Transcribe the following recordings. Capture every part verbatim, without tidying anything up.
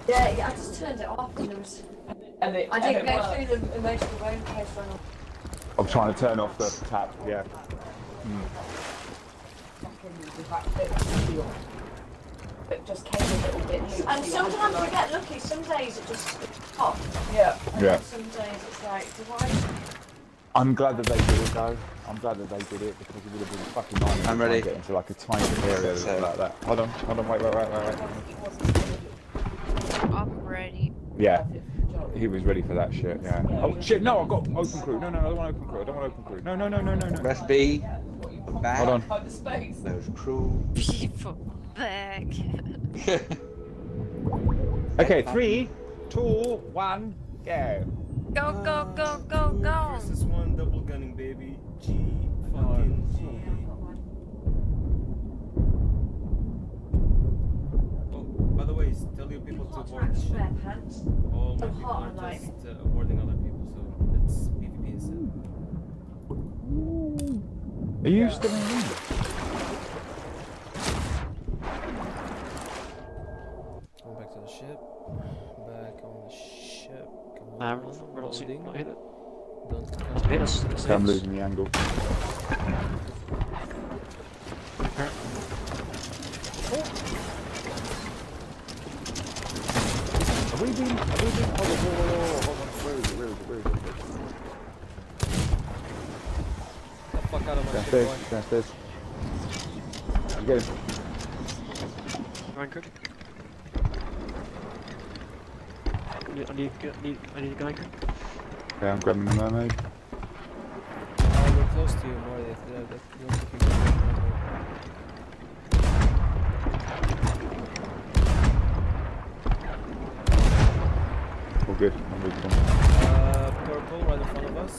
Yeah, yeah, I just turned it off and there was... And it, I and didn't it go worked. through the emotional roller coaster. I'm trying to turn off the tap, yeah. Mm. It just came a little bit loose. And sometimes we get lucky, some days it just pops. Yeah. And Yeah. then some days it's like, do I... I'm glad that they did it though. I'm glad that they did it because it would have been fucking nightmare I'm to ready. get into like a tiny area So- like that. Hold on, hold on, wait, wait, wait, wait, wait. I'm ready. Yeah, he was ready for that shit, yeah. Oh shit, no, I've got open crew. No, no, I don't want open crew. I don't want open crew. No, no, no, no, no, no. Press B. Back. Hold on. Find the space. There's crew. People back. Okay, three, two, one, go. Go, go, go, go, go. Versus one, double gunning, baby. G, fucking G. Oh, by the way, tell your people to board the ship. Wear pants. All my I'm people hot, are I'm like- just uh, boarding other people, so it's PvP instead. Are you still in England? Going back to the ship. Back on the ship. Come on. Nah, we're not, we're not loading. not hit it. Don't Hit come. us. Hit us. Okay, I'm losing the angle. Have we been, have we been, hold on, hold on, hold on, where is it, where is it, where is it? Get the fuck out of my ship, Downstairs, boy. downstairs. You get him. Anchored. I need, I need, I need, I need a guy anchored. Okay, I'm grabbing the mermaid. Oh, we're close to you, Morty. If they're, if you want to keep going. All good, I'm with them. Uh, purple right in front of us.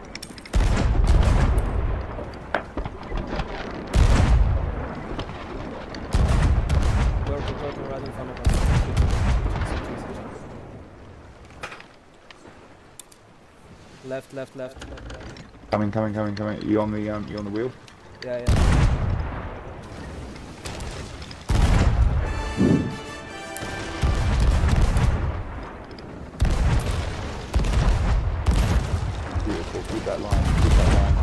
Purple, purple right in front of us. Left, left, left, left, left. Coming, coming, coming, coming. You on the, um, you on the wheel? Yeah, yeah. Beautiful, keep that line, keep that line.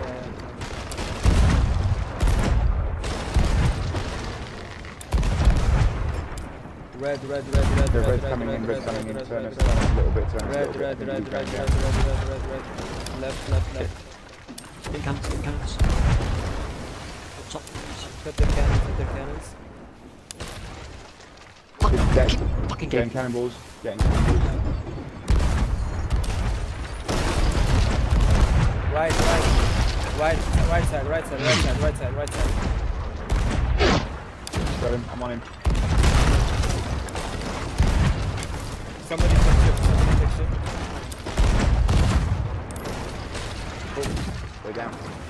Red, red, red, red, The red, red's red, coming red, in, red, red's coming in, red, turn red, us, red, turn us a little bit, turn us a red, little red, bit. red, Keep red, going red, down. red, red, red, red. Left, left, left. Get cannons, get cannons. What's up? Cut their cannons, cut their cannons. Fucking, Get- fucking Getting game. cannonballs, getting cannonballs. Right, right, right, right side, right side, right side, right side, right side. Got him, I'm on him. Somebody take ship, somebody take ship. Cool. Go down.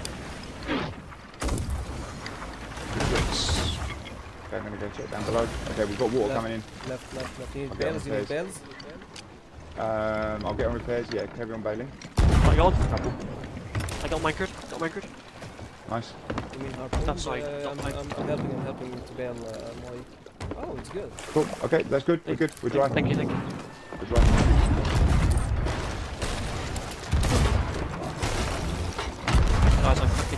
Okay, I'm gonna go check down below. Okay, we've got water Left. coming in. Left, left, left. You need Okay, bales, you need repairs. bales? Um, I'll get on repairs, yeah, carry on bailing. I got, Couple. I got anchored, got anchored. Nice. You mean harpoon? That's right, Uh, not I'm, mine. I'm, I'm helping, I'm helping you to bail, uh, Molly. Oh, it's good. Cool, okay, that's good, we're good, we're dry. Thank you, thank you. We're dry. Guys, I'm fucking...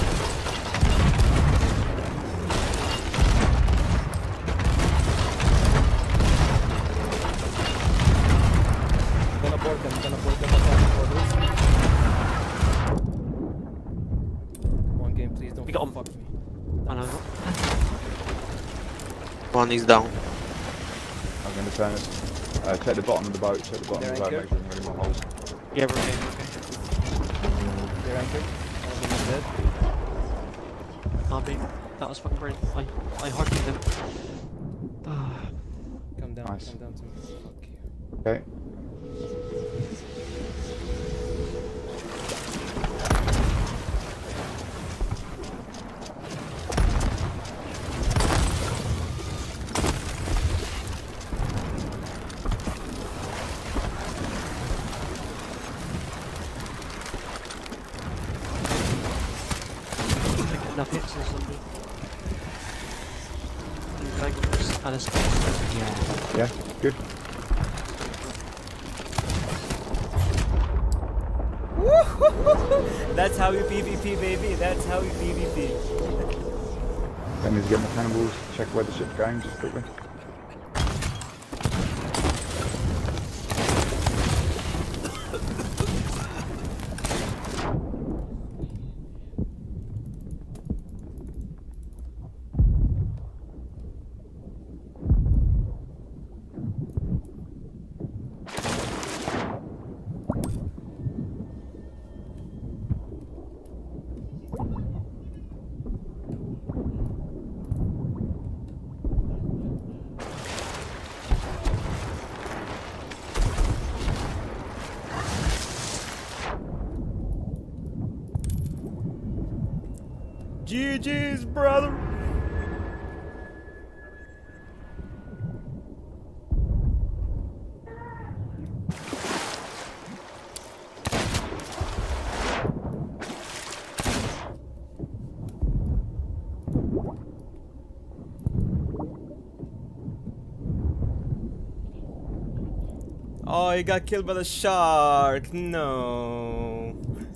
Gonna board them, gonna board them up on the borders. Come on, game, please don't We got 'em. fuck me. I know. One is down. I'm gonna turn it. Uh, check the bottom of the boat, check the bottom They're of the boat, anchored? make sure there's any more holes. Yeah, we're okay, we're They're anchored. One of them is dead. okay. Can't be. That was fucking brilliant. I, I hardly them. Come down, Nice. come down to me. Fuck you. Okay. Enough hits or something. And I got this. And it's- Yeah. Yeah? Good. That's how we PvP, baby. That's how we PvP. Then need to get my cannibals, check where the ship's going just quickly. G G's, brother. Oh, he got killed by the shark. No.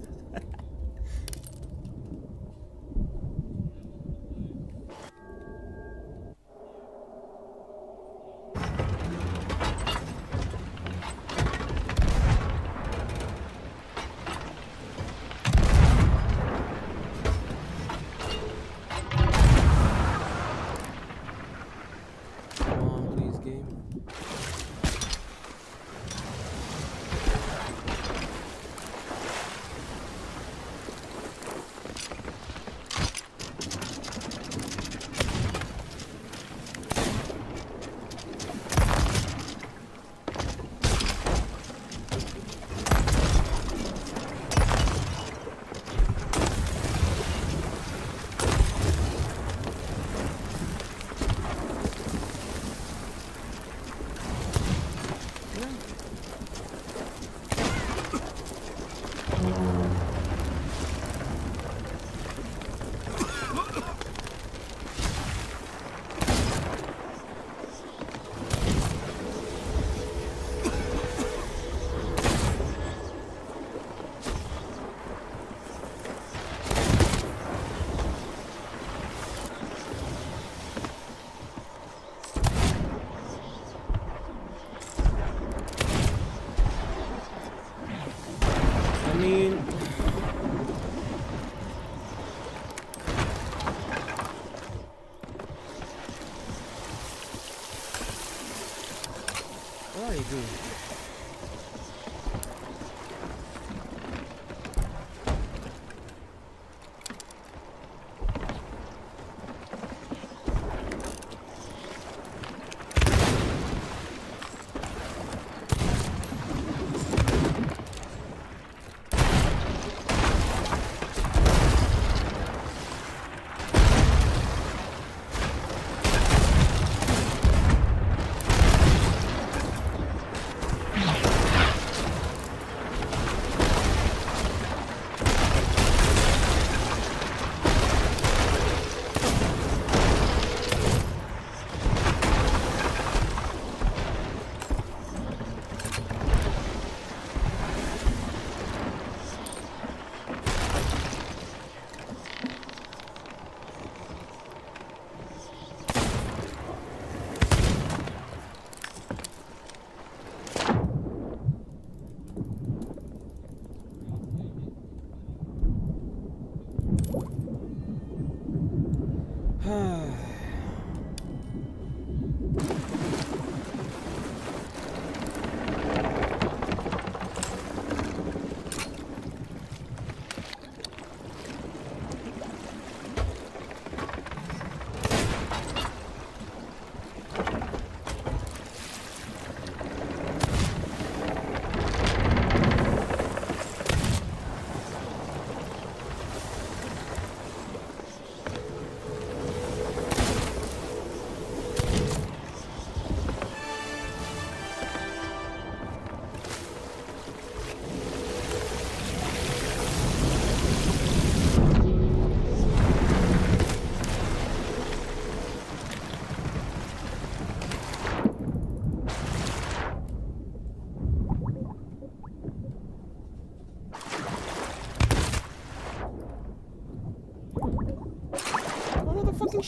Come on, please, game. I mean, what are you doing?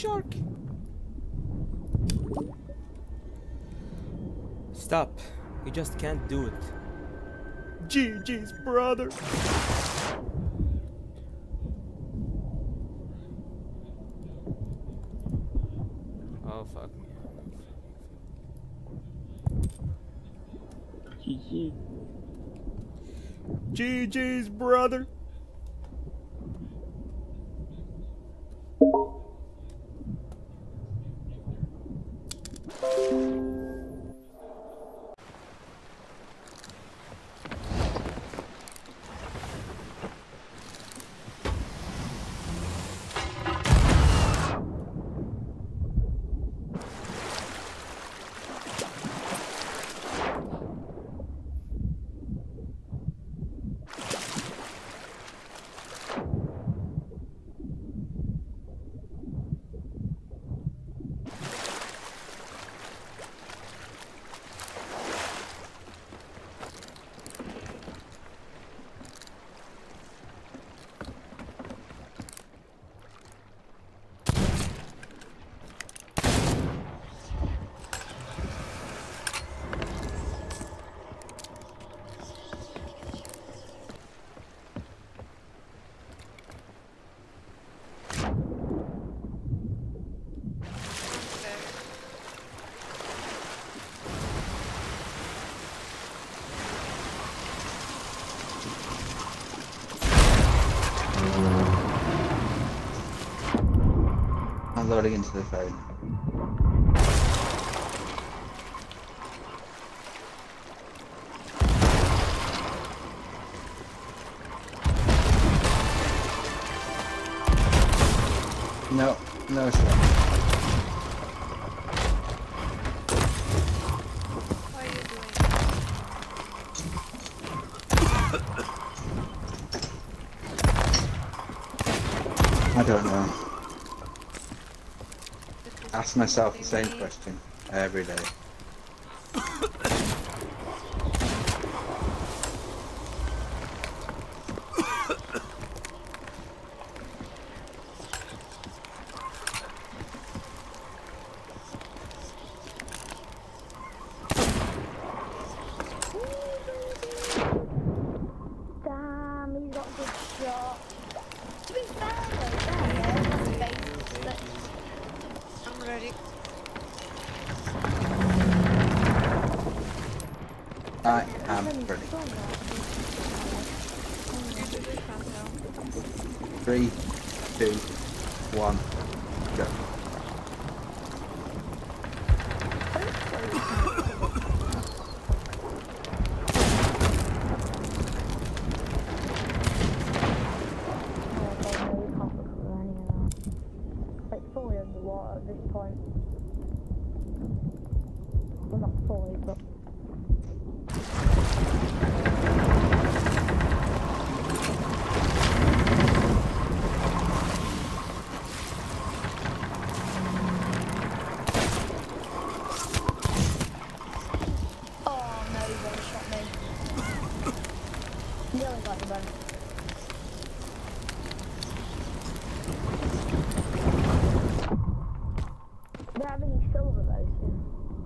shark! Stop. You just can't do it. G G's brother! Oh fuck me. G G. G G's brother! I'm loading into the phone. No, no sir. What are you doing? I don't know. Ask myself the same question every day. Damn, he's got a good shot. To be fair though, there, there's a base that I'm ready. I am ready. Three, two, one, go. Like fully underwater at this point. Well, not fully, but. Oh no, he one shot me. Nearly got the bone. Do you have any silver though, soon?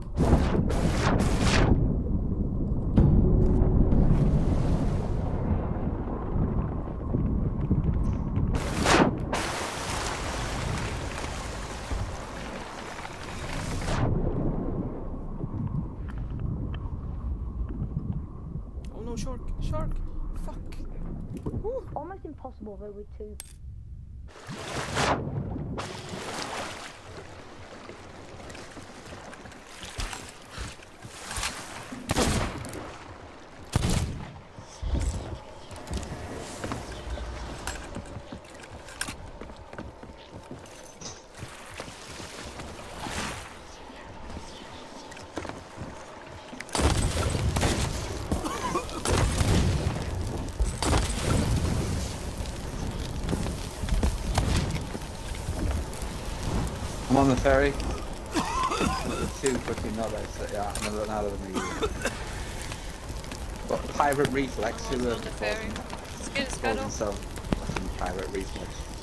Oh no, shark! Shark! Fuck! Woo. Almost impossible though with two. I'm on the ferry. Two fucking knobheads that yeah, I don't know how they're moving. But pirate reflex, who Almost are on the ferry. Let's get his called pedal. themselves fucking pirate reflex.